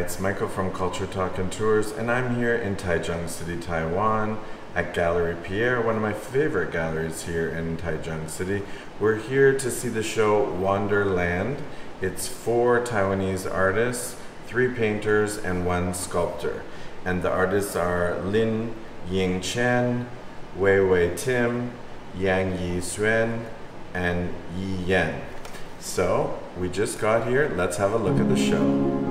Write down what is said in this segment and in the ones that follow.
it's Michael from Culture Talk and Tours, and I'm here in Taichung City, Taiwan, at Galerie Pierre, one of my favorite galleries here in Taichung City. We're here to see the show Wonderland. It's 4 Taiwanese artists, 3 painters, and 1 sculptor. And the artists are Lin Ying-Chen, Wei Wei-Tim, Yang Yi-Syuan, and Yi. So, we just got here. Let's have a look at the show.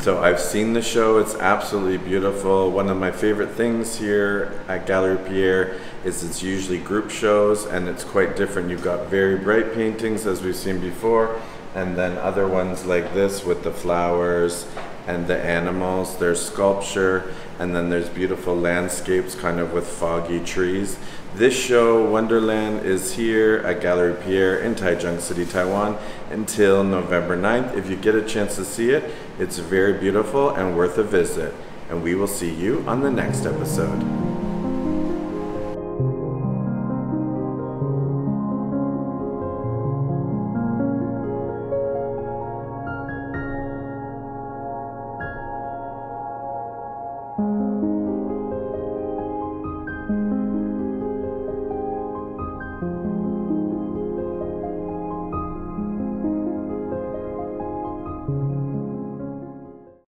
So I've seen the show, it's absolutely beautiful. One of my favorite things here at Galerie Pierre is it's usually group shows and it's quite different. You've got very bright paintings as we've seen before, and then other ones like this with the flowers and the animals. There's sculpture, and then there's beautiful landscapes kind of with foggy trees. This show, Wonderland, is here at Galerie Pierre in Taichung City, Taiwan until November 9th. If you get a chance to see it, it's very beautiful and worth a visit. And we will see you on the next episode.